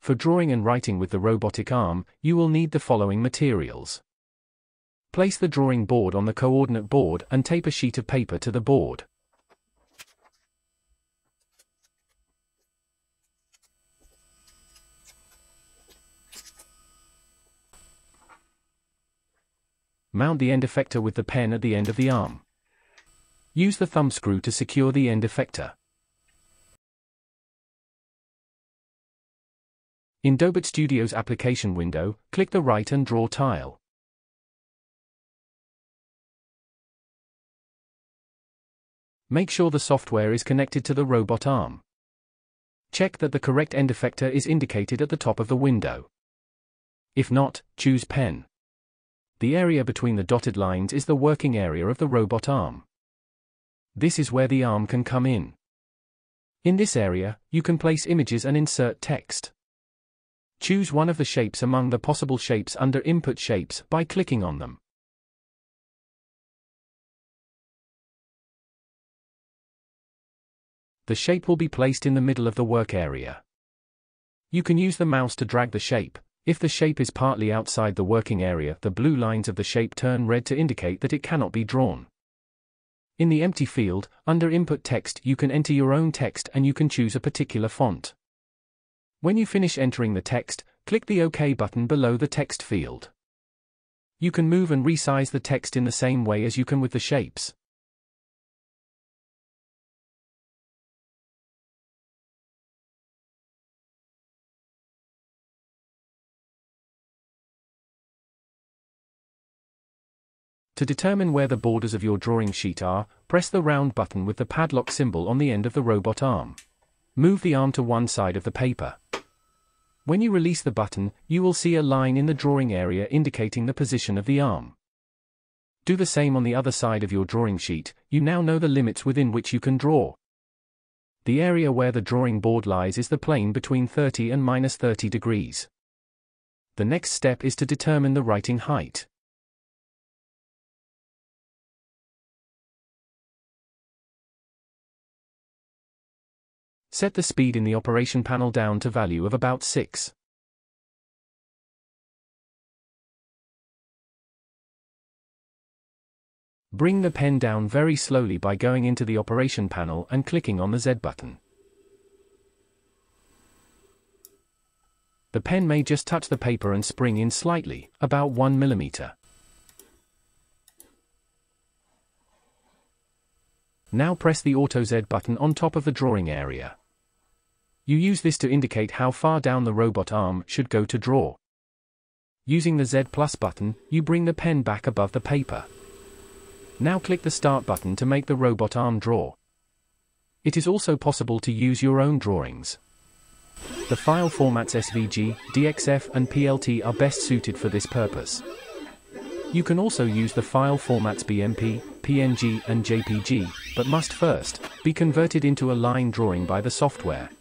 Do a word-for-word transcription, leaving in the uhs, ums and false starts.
For drawing and writing with the robotic arm, you will need the following materials. Place the drawing board on the coordinate board and tape a sheet of paper to the board. Mount the end effector with the pen at the end of the arm. Use the thumb screw to secure the end effector. In Dobot Studio's application window, click the Write and Draw tile. Make sure the software is connected to the robot arm. Check that the correct end effector is indicated at the top of the window. If not, choose Pen. The area between the dotted lines is the working area of the robot arm. This is where the arm can come in. In this area, you can place images and insert text. Choose one of the shapes among the possible shapes under Input Shapes by clicking on them. The shape will be placed in the middle of the work area. You can use the mouse to drag the shape. If the shape is partly outside the working area, the blue lines of the shape turn red to indicate that it cannot be drawn. In the empty field, under Input Text, you can enter your own text and you can choose a particular font. When you finish entering the text, click the OK button below the text field. You can move and resize the text in the same way as you can with the shapes. To determine where the borders of your drawing sheet are, press the round button with the padlock symbol on the end of the robot arm. Move the arm to one side of the paper. When you release the button, you will see a line in the drawing area indicating the position of the arm. Do the same on the other side of your drawing sheet. You now know the limits within which you can draw. The area where the drawing board lies is the plane between thirty and minus thirty degrees. The next step is to determine the writing height. Set the speed in the operation panel down to value of about six. Bring the pen down very slowly by going into the operation panel and clicking on the Z button. The pen may just touch the paper and spring in slightly, about one millimeter. Now press the Auto Z button on top of the drawing area. You use this to indicate how far down the robot arm should go to draw. Using the Z plus button, you bring the pen back above the paper. Now click the Start button to make the robot arm draw. It is also possible to use your own drawings. The file formats S V G, D X F and P L T are best suited for this purpose. You can also use the file formats B M P, P N G and J P G, but must first be converted into a line drawing by the software.